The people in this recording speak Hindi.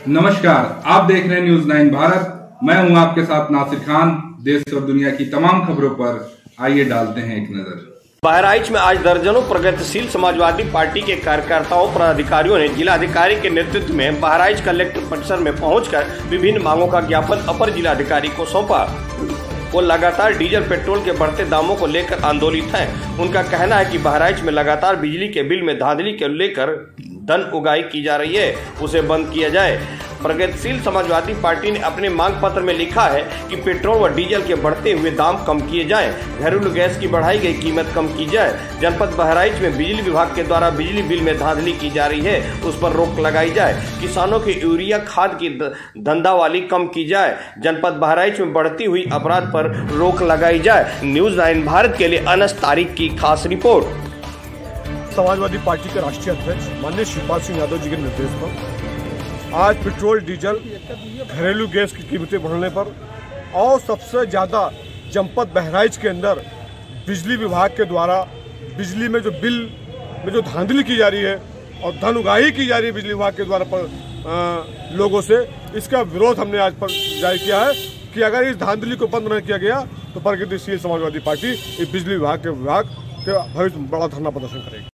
नमस्कार, आप देख रहे हैं न्यूज 9 भारत। मैं हूं आपके साथ नासिर खान। देश और दुनिया की तमाम खबरों पर आइए डालते हैं एक नजर। बहराइच में आज दर्जनों प्रगतिशील समाजवादी पार्टी के कार्यकर्ताओं पदाधिकारियों ने जिलाधिकारी के नेतृत्व में बहराइच कलेक्टर परिसर में पहुंचकर विभिन्न मांगों का ज्ञापन अपर जिलाधिकारी को सौंपा। वो लगातार डीजल पेट्रोल के बढ़ते दामों को लेकर आंदोलित हैं। उनका कहना है कि बहराइच में लगातार बिजली के बिल में धांधली को लेकर धन उगाही की जा रही है, उसे बंद किया जाए। प्रगतिशील समाजवादी पार्टी ने अपने मांग पत्र में लिखा है कि पेट्रोल व डीजल के बढ़ते हुए दाम कम किए जाएं, घरेलू गैस की बढ़ाई गई कीमत कम की जाए। जनपद बहराइच में बिजली विभाग के द्वारा बिजली बिल में धांधली की जा रही है, उस पर रोक लगाई जाए। किसानों की यूरिया खाद की धंधावाली कम की जाए। जनपद बहराइच में बढ़ती हुई अपराध पर रोक लगाई जाए। न्यूज 9 भारत के लिए अनस तारिक की खास रिपोर्ट। समाजवादी पार्टी के राष्ट्रीय अध्यक्ष माननीय शिवपाल सिंह यादव जी के निर्देश पर आज पेट्रोल डीजल घरेलू गैस की कीमतें बढ़ने पर और सबसे ज़्यादा जनपद बहराइच के अंदर बिजली विभाग के द्वारा बिजली में जो बिल में जो धांधली की जा रही है और धन उगाही की जा रही है बिजली विभाग के द्वारा पर लोगों से, इसका विरोध हमने आज पर जारी किया है कि अगर इस धांधली को बंद नहीं किया गया तो प्रगतिशील समाजवादी पार्टी इस बिजली विभाग के भविष्य में बड़ा धरना प्रदर्शन करेगी।